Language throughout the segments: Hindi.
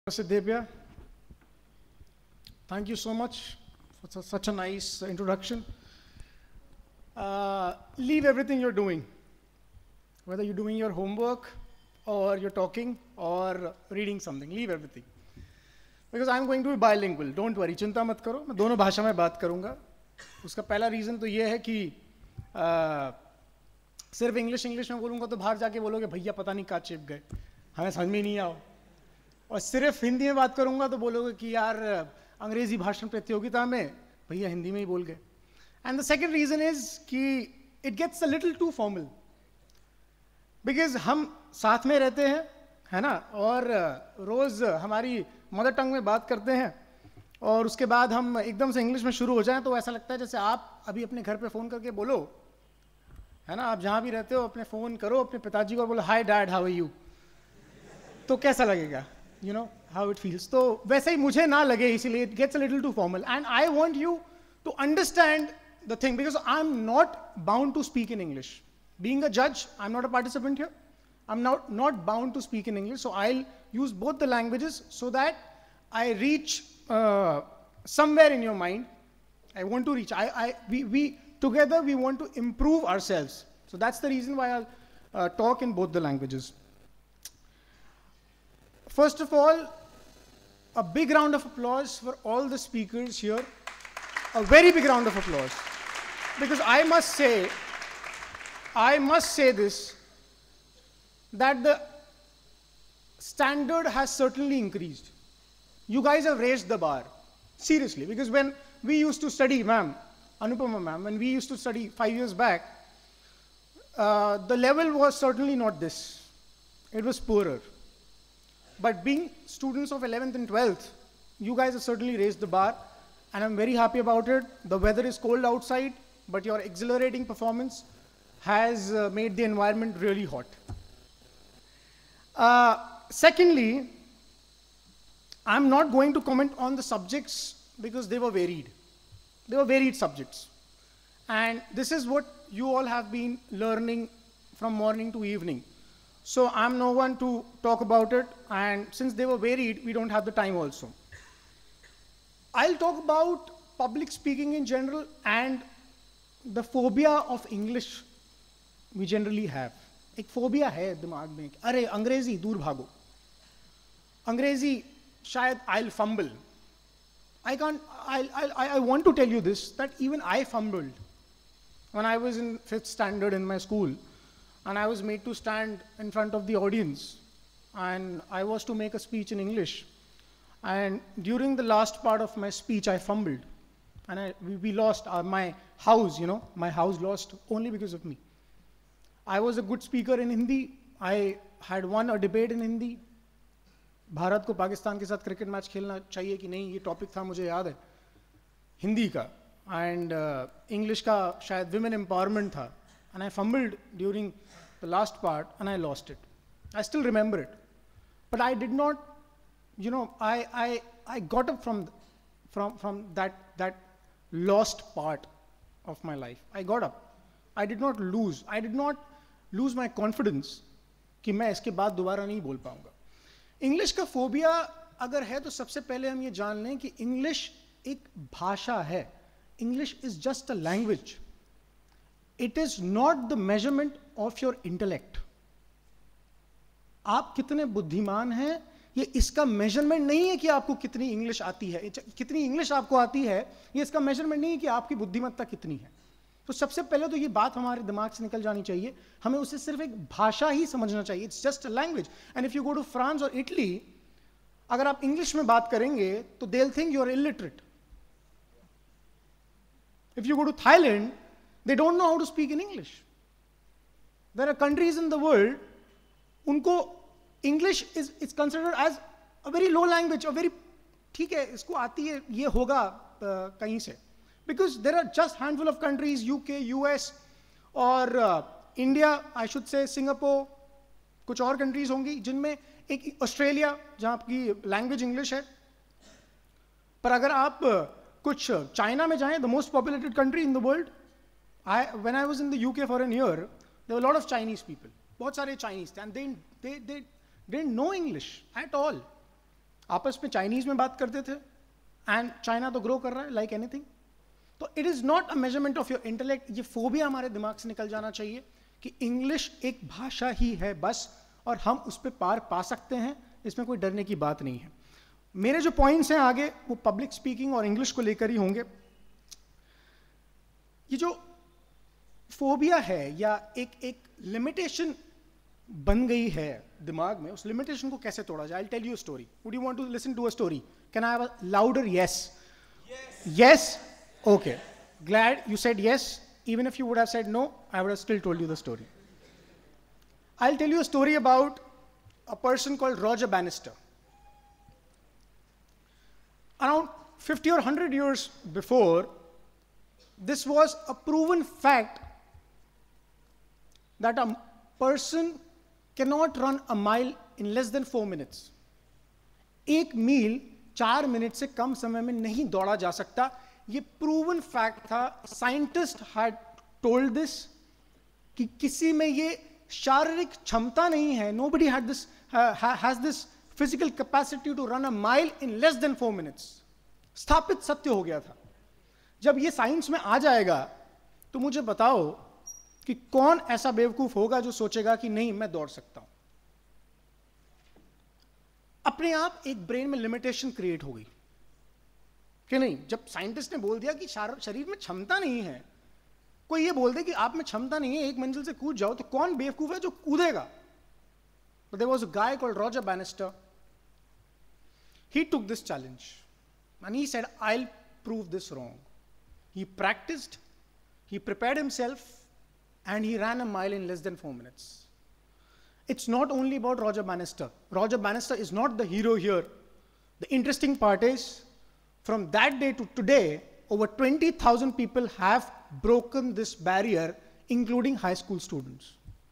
Siddhepya, thank you so much for such a nice introduction. Leave everything you're doing, whether you're doing your homework or you're talking or reading something, leave everything. Because I'm going to be bilingual, don't worry, चिंता मत करो, मैं दोनों भाषा में बात करूँगा. उसका पहला रीज़न तो ये है कि सिर्फ इंग्लिश में बोलूँगा तो बाहर जाके बोलोगे भैया पता नहीं कहाँ चिप गए, हमें समझ में नहीं आओ. और सिर्फ हिंदी में बात करूँगा तो बोलोगे कि यार अंग्रेजी भाषण प्रतियोगिता में भैया हिंदी में ही बोल गए. And the second reason is कि it gets a little too formal, because हम साथ में रहते हैं, है ना, और रोज़ हमारी मदर टंग में बात करते हैं और उसके बाद हम एकदम से इंग्लिश में शुरू हो जाएं तो ऐसा लगता है जैसे आप अभी अपने घर पे फ़ोन करके बोलो, है ना, आप जहाँ भी रहते हो अपने फ़ोन करो अपने पिताजी को और बोलो hi dad how are you, तो कैसा लगेगा, you know how it feels. तो वैसे ही मुझे ना लगे, इसीलिए it gets a little too formal and I want you to understand the thing because I'm not bound to speak in English. Being a judge, I'm not a participant here. I'm not bound to speak in English, so I'll use both the languages so that I reach somewhere in your mind. I want to reach. We together we want to improve ourselves. So that's the reason why I'll talk in both the languages. First of all, a big round of applause for all the speakers here. A very big round of applause. Because I must say this, that the standard has certainly increased. You guys have raised the bar. Seriously, because when we used to study, ma'am, Anupama ma'am, when we used to study 5 years back, the level was certainly not this. It was poorer. But being students of 11th and 12th, you guys have certainly raised the bar, and I'm very happy about it. The weather is cold outside, but your exhilarating performance has made the environment really hot. Secondly, I'm not going to comment on the subjects because they were varied. They were varied subjects. And this is what you all have been learning from morning to evening. So I'm no one to talk about it, and since they were varied, we don't have the time also. I'll talk about public speaking in general and the phobia of English we generally have. एक phobia है दिमाग में, अरे अंग्रेजी दूर भागो, अंग्रेजी शायद I'll fumble. I want to tell you this, that even I fumbled when I was in 5th standard in my school. And I was made to stand in front of the audience, and I was to make a speech in English. And during the last part of my speech, I fumbled, and we lost my house. You know, my house lost only because of me. I was a good speaker in Hindi. I had won a debate in Hindi. Bharat को पाकिस्तान के साथ क्रिकेट मैच खेलना चाहिए कि नहीं, ये टॉपिक था, मुझे याद है, हिंदी का. एंड इंग्लिश का शायद विमेन एम्पावरमेंट था. And I fumbled during the last part and I lost it. I still remember it. But I did not, you know, I got up from that lost part of my life. I got up. I did not lose my confidence कि मैं इसके बाद दोबारा नहीं बोल पाऊंगा. इंग्लिश का फोबिया अगर है तो सबसे पहले हम ये जान लें कि इंग्लिश एक भाषा है. English is just a language. It is not the measurement of your intellect. आप कितने बुद्धिमान हैं, ये इसका मेजरमेंट नहीं है कि आपको कितनी इंग्लिश आती है, कितनी इंग्लिश आपको आती है, ये इसका मेजरमेंट नहीं है कि आपकी बुद्धिमत्ता कितनी है. तो सबसे पहले तो ये बात हमारे दिमाग से निकल जानी चाहिए. हमें उसे सिर्फ एक भाषा ही समझना चाहिए. It's just a language. And if you go to France और इटली, अगर आप इंग्लिश में बात करेंगे तो they will think you are illiterate. If you go to Thailand, they don't know how to speak in English. There are countries in the world, उनको English is considered as a very low language, a very, ठीक है, इसको आती है, ये होगा कहीं से. Because there are just handful of countries, UK, US, और India, I should say Singapore, कुछ और countries होंगी जिनमें एक ऑस्ट्रेलिया जहाँ आपकी लैंग्वेज इंग्लिश है. पर अगर आप कुछ चाइना में जाएं, the most populated country in the world, when I was in the UK for a year, there were a lot of Chinese people. बहुत सारे Chinese थे, and they didn't know English at all. आपस में चाइनीज में बात करते थे, एंड चाइना तो ग्रो कर रहा है लाइक एनीथिंग। तो it is not a measurement of your intellect. ये फोबिया हमारे दिमाग से निकल जाना चाहिए कि इंग्लिश एक भाषा ही है बस, और हम उस पर पार पा सकते हैं, इसमें कोई डरने की बात नहीं है। मेरे जो पॉइंट्स हैं आगे वो पब्लिक स्पीकिंग और इंग्लिश को लेकर ही होंगे। ये जो फोबिया है या एक लिमिटेशन बन गई है दिमाग में, उस लिमिटेशन को कैसे तोड़ा जाए? I tell you a story. Would you want to listen to a story? Can I have a louder yes? Yes? Okay, glad you said yes. Even if you would have said no, I would have still told you the story. I'll tell you a story about a person called Roger Bannister. Around 50 or 100 years before, this was a proven fact that a person cannot run a mile in less than 4 minutes. एक मील 4 मिनट से कम समय में नहीं दौड़ा जा सकता। ये प्रूवन फैक्ट था। साइंटिस्ट हैड टोल्ड दिस कि किसी में ये शारीरिक क्षमता नहीं है, nobody had this has this physical capacity to run a mile in less than 4 minutes. स्थापित सत्य हो गया था। जब ये साइंस में आ जाएगा तो मुझे बताओ कि कौन ऐसा बेवकूफ होगा जो सोचेगा कि नहीं मैं दौड़ सकता हूं। अपने आप एक ब्रेन में लिमिटेशन क्रिएट हो गई कि नहीं। जब साइंटिस्ट ने बोल दिया कि शरीर में क्षमता नहीं है, कोई ये बोल दे कि आप में क्षमता नहीं है, एक मंजिल से कूद जाओ, तो कौन बेवकूफ है जो कूदेगा? But there was a guy called Roger Bannister. He took this challenge and he said, I'll prove this wrong. He practiced, he prepared himself, and he ran a mile in less than 4 minutes. It's not only about Roger Bannister. Roger Bannister is not the hero here. The interesting part is, from that day to today, over 20,000 people have broken this barrier, including high school students.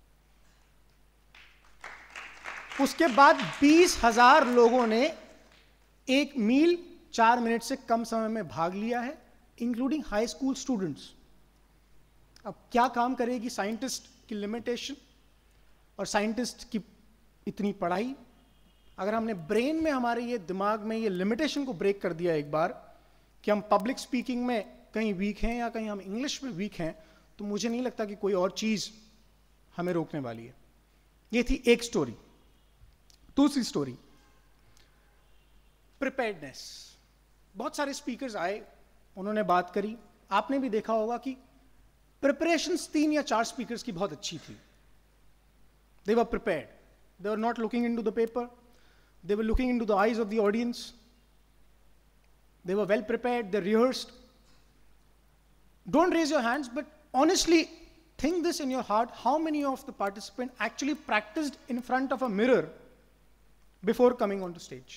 उसके बाद 20,000 लोगों ने 1 मील 4 मिनट से कम समय में भाग लिया है, इंक्लूडिंग हाई स्कूल स्टूडेंट्स। अब क्या काम करेगी साइंटिस्ट की लिमिटेशन और साइंटिस्ट की इतनी पढ़ाई? अगर हमने ब्रेन में, हमारे ये दिमाग में ये लिमिटेशन को ब्रेक कर दिया एक बार कि हम पब्लिक स्पीकिंग में कहीं वीक हैं या कहीं हम इंग्लिश में वीक हैं, तो मुझे नहीं लगता कि कोई और चीज हमें रोकने वाली है। ये थी एक स्टोरी। दूसरी स्टोरी, प्रिपेयर्डनेस। बहुत सारे स्पीकर्स आए, उन्होंने बात करी। आपने भी देखा होगा कि प्रिपरेशंस 3 या 4 स्पीकर्स की बहुत अच्छी थी। They were prepared. They were not looking into the paper. They were looking into the eyes of the audience. They were well prepared. They rehearsed. Don't raise your hands, but honestly, think this in your heart. How many of the participants actually practiced in front of a mirror before coming onto stage?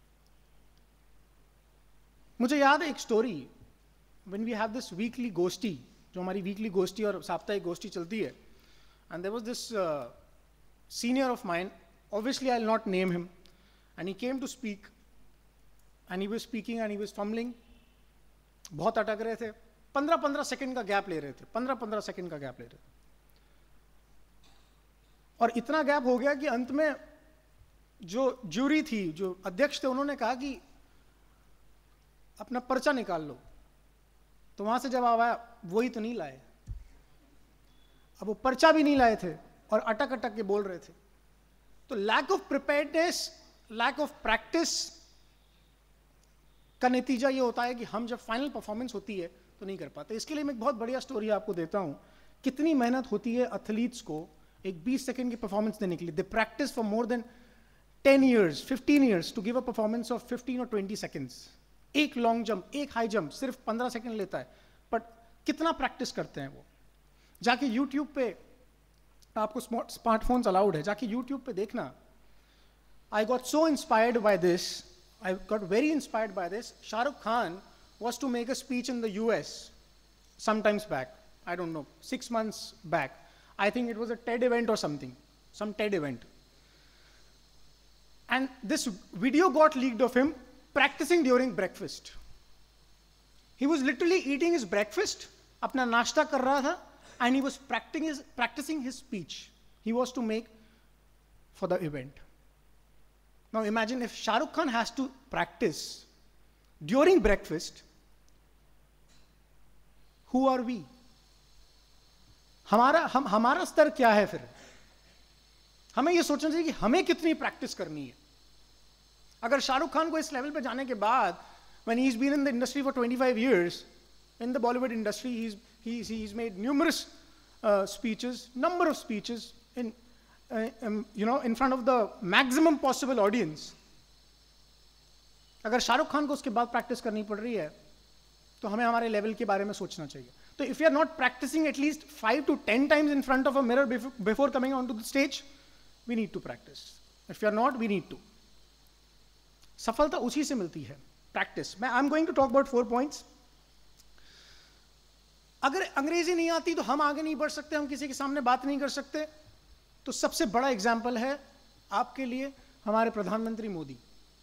मुझे याद है एक story, when we have this weekly गोष्ठी, जो हमारी वीकली गोष्ठी और साप्ताहिक गोष्ठी चलती है, and there was this senior of mine, obviously I'll not name him, and he came to speak, and he was speaking and he was fumbling, बहुत अटक रहे थे, 15-15 सेकंड का गैप ले रहे थे, 15-15 सेकंड का गैप ले रहे थे, और इतना गैप हो गया कि अंत में जो ज्यूरी थी, जो अध्यक्ष थे, उन्होंने कहा कि अपना पर्चा निकाल लो। तो वहां से जवाब आया, वही तो नहीं लाए। अब वो पर्चा भी नहीं लाए थे और अटक अटक के बोल रहे थे। तो lack of preparedness, lack of practice का नतीजा ये होता है कि हम जब फाइनल परफॉर्मेंस होती है तो नहीं कर पाते। इसके लिए मैं एक बहुत बढ़िया स्टोरी आपको देता हूं, कितनी मेहनत होती है एथलीट्स को एक 20 सेकंड की परफॉर्मेंस देने के लिए। They practice for more than 10 years, 15 years to give a performance of 15 और 20 सेकंड्स। एक लॉन्ग जंप, एक हाई जंप सिर्फ 15 सेकंड लेता है, बट कितना प्रैक्टिस करते हैं वो। जाके यूट्यूब पे, आपको स्मार्टफोन्स अलाउड है, जाके यूट्यूब पे देखना। I got so inspired by this, I got very inspired by this. Shahrukh Khan was to make a speech in the US sometimes back, I don't know, 6 months back. I think it was a TED event or something, some TED event. And this video got leaked of him practicing during breakfast. He was literally eating his breakfast, अपना नाश्ता कर रहा था, and he was practicing his speech he was to make for the event. Now imagine if Shah Rukh Khan has to practice during breakfast, who are we? हमारा स्तर क्या है फिर? हमें ये सोचना चाहिए कि हमें कितनी प्रैक्टिस करनी है. अगर शाहरुख खान को इस लेवल पे जाने के बाद, when he's been in the industry for 25 years, in the Bollywood industry, he's made numerous speeches, number of speeches in in front of the maximum possible audience. अगर शाहरुख खान को उसके बाद प्रैक्टिस करनी पड़ रही है, तो हमें हमारे लेवल के बारे में सोचना चाहिए. तो if you are not practicing at least 5 to 10 times in front of a mirror before coming onto the stage, we need to practice. If you are not, we need to. सफलता उसी से मिलती है, practice. I am going to talk about 4 points. अगर अंग्रेजी नहीं आती तो हम आगे नहीं बढ़ सकते, हम किसी के सामने बात नहीं कर सकते. तो सबसे बड़ा एग्जाम्पल है आपके लिए हमारे प्रधानमंत्री मोदी.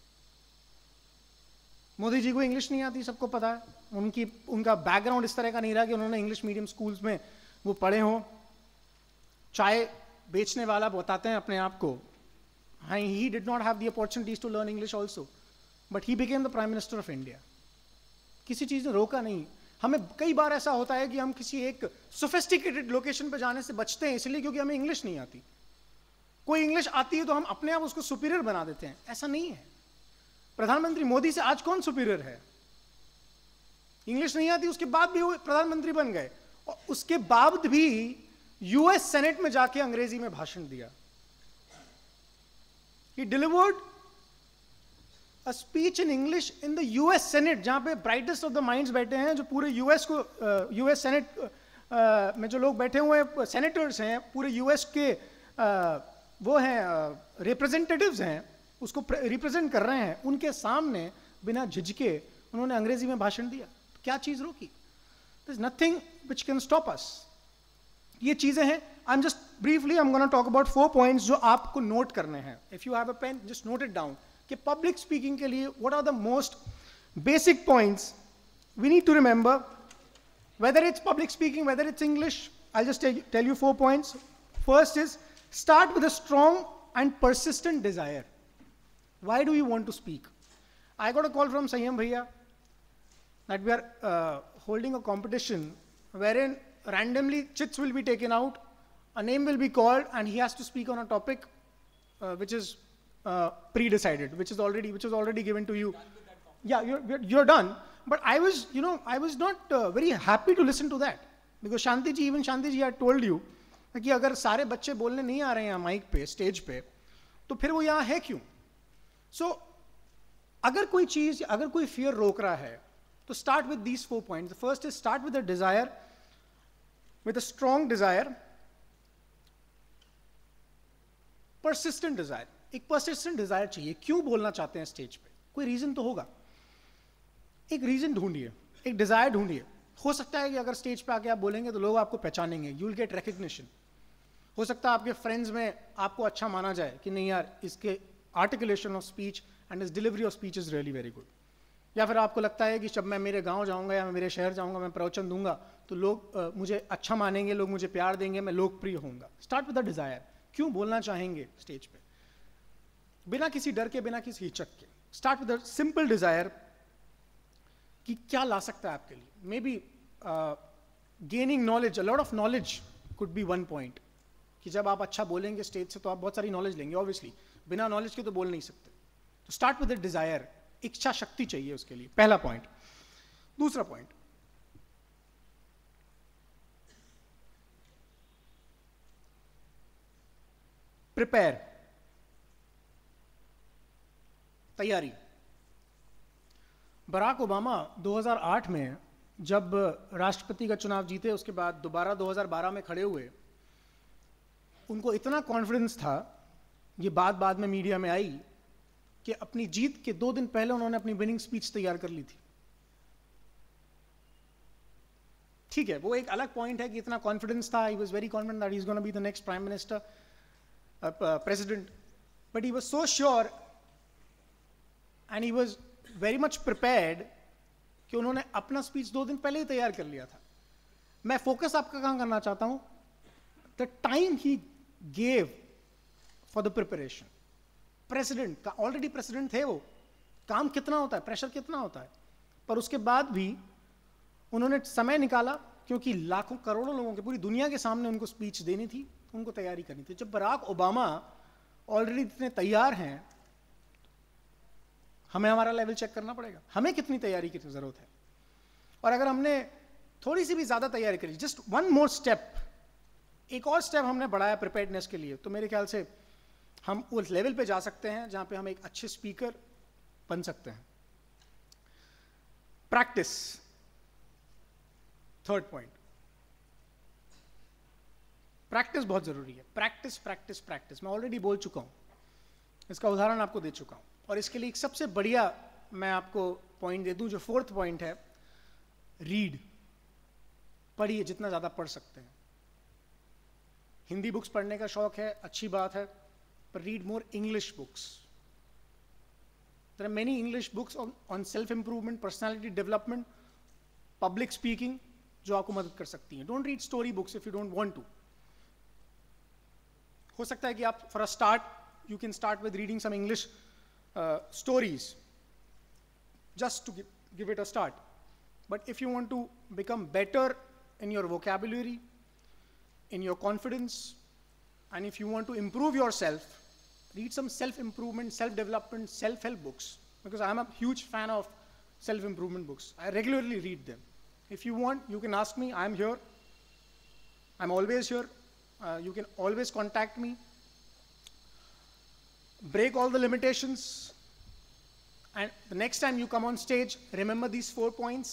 मोदी जी को इंग्लिश नहीं आती, सबको पता है. उनका बैकग्राउंड इस तरह का नहीं रहा कि उन्होंने इंग्लिश मीडियम स्कूल्स में वो पढ़े हों. चाय बेचने वाला बताते हैं अपने आप को. He did not have the opportunities to learn English also, but he became the Prime Minister of India. किसी चीज़ ने रोका नहीं. हमें कई बार ऐसा होता है कि हम किसी एक sophisticated लोकेशन पे जाने से बचते हैं इसलिए क्योंकि हमें इंग्लिश नहीं आती. कोई इंग्लिश आती है तो हम अपने आप उसको सुपीरियर बना देते हैं. ऐसा नहीं है. प्रधानमंत्री मोदी से आज कौन सुपीरियर है? इंग्लिश नहीं आती, उसके बाद भी वो प्रधानमंत्री बन गए, और उसके बाद भी यूएस सेनेट में जाके अंग्रेजी में भाषण दिया. He delivered a speech in English in the US Senate, जहाँ पे brightest of the minds बैठे हैं, जो पूरे US को US Senate में जो लोग बैठे हुए हैं, senators हैं, पूरे US के वो हैं representatives हैं, उसको represent कर रहे हैं. उनके सामने बिना झिझके उन्होंने अंग्रेजी में भाषण दिया. तो क्या चीज़ रोकी? There's nothing which can stop us. ये चीजें हैं. I'm just briefly I'm going to talk about 4 points जो आपको नोट करने हैं. If you have a pen, just note it down. कि public speaking के लिए what are the most basic points we need to remember, whether it's public speaking, whether it's English. I'll just tell you 4 points. First is start with a strong and persistent desire. Why do you want to speak? I got a call from Sayyam Bhaiya that we are holding a competition wherein randomly chits will be taken out, a name will be called, and he has to speak on a topic which is pre-decided, which is already given to you. Yeah, you're done. But I was not very happy to listen to that, because even Shanti ji had told you कि अगर सारे बच्चे बोलने नहीं आ रहे हैं माइक पे, स्टेज पे, तो फिर वो यहाँ है क्यों? So अगर कोई चीज, अगर कोई fear रोक रहा है, तो start with these 4 points. The first is start with a desire, with a strong desire, persistent desire. एक persistent desire चाहिए. क्यों बोलना चाहते हैं स्टेज पे? कोई रीजन तो होगा. एक रीजन ढूंढिए, एक डिजायर ढूंढिए. हो सकता है कि अगर स्टेज पे आके आप बोलेंगे तो लोग आपको पहचानेंगे, यू विल गेट रिकग्निशन. हो सकता है आपके फ्रेंड्स में आपको अच्छा माना जाए कि नहीं यार, इसके articulation of speech and is delivery of speech is really very good. या फिर आपको लगता है कि जब मैं मेरे गांव जाऊंगा या मैं मेरे शहर जाऊंगा, मैं प्रवचन दूंगा तो लोग मुझे अच्छा मानेंगे, लोग मुझे प्यार देंगे, मैं लोकप्रिय होऊंगा. Start with a desire. क्यों बोलना चाहेंगे स्टेज पे, बिना किसी डर के, बिना किसी हिचक के. Start with a simple desire कि क्या ला सकता है आपके लिए. Maybe gaining knowledge, a lot of knowledge could be one point. कि जब आप अच्छा बोलेंगे स्टेज से तो आप बहुत सारी नॉलेज लेंगे. ऑब्वियसली बिना नॉलेज के तो बोल नहीं सकते. तो स्टार्ट विद अ डिजायर. इच्छा शक्ति चाहिए उसके लिए, पहला पॉइंट. दूसरा पॉइंट, प्रिपेयर, तैयारी. बराक ओबामा 2008 में जब राष्ट्रपति का चुनाव जीते, उसके बाद दोबारा 2012 में खड़े हुए, उनको इतना कॉन्फिडेंस था, ये बात बाद में मीडिया में आई, कि अपनी जीत के 2 दिन पहले उन्होंने अपनी विनिंग स्पीच तैयार कर ली थी. ठीक है, वो एक अलग पॉइंट है कि इतना कॉन्फिडेंस था. He was very confident that he is gonna be the next prime minister, president. But he was so sure and he was very much prepared कि उन्होंने अपना स्पीच 2 दिन पहले ही तैयार कर लिया था. मैं फोकस आपका कहां करना चाहता हूं, the time he gave for the preparation. President, already president थे वो, काम कितना होता है, प्रेशर कितना होता है, पर उसके बाद भी उन्होंने समय निकाला, क्योंकि लाखों करोड़ों लोगों के, पूरी दुनिया के सामने उनको स्पीच देनी थी, उनको तैयारी करनी थी। जब बराक ओबामा ऑलरेडी इतने तैयार हैं, हमें हमारा लेवल चेक करना पड़ेगा, हमें कितनी तैयारी की जरूरत है। और अगर हमने थोड़ी सी भी ज्यादा तैयारी करी, जस्ट वन मोर स्टेप, एक और स्टेप हमने बढ़ाया प्रिपेयर्डनेस के लिए, तो मेरे ख्याल से हम उस लेवल पे जा सकते हैं जहां पे हम एक अच्छे स्पीकर बन सकते हैं। प्रैक्टिस, थर्ड पॉइंट, प्रैक्टिस बहुत जरूरी है। प्रैक्टिस प्रैक्टिस प्रैक्टिस, मैं ऑलरेडी बोल चुका हूं, इसका उदाहरण आपको दे चुका हूं। और इसके लिए एक सबसे बढ़िया मैं आपको पॉइंट दे दूं, जो फोर्थ पॉइंट है, रीड। पढ़िए जितना ज्यादा पढ़ सकते हैं। हिंदी बुक्स पढ़ने का शौक है, अच्छी बात है, पर read more English books. There are many English books on self improvement, personality development, public speaking, जो आपको मदद कर सकती हैं। Don't read story books if you don't want to. हो सकता है कि आप for a start you can start with reading some English stories, just to give it a start. But if you want to become better in your vocabulary, in your confidence, and if you want to improve yourself, read some self-improvement, self-development, self-help books, because I am a huge fan of self-improvement books. I regularly read them. If you want, you can ask me, I am here. I'm always here. You can always contact me. Break all the limitations, and the next time you come on stage, remember these 4 points.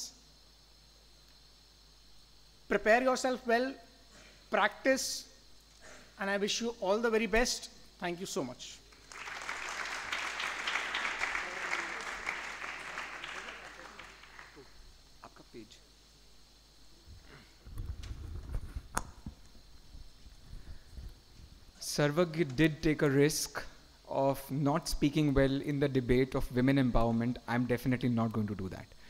Prepare yourself well, practice, and I wish you all the very best. Thank you so much. आपका page. Sarvagya did take a risk of not speaking well in the debate of women empowerment. I'm definitely not going to do that.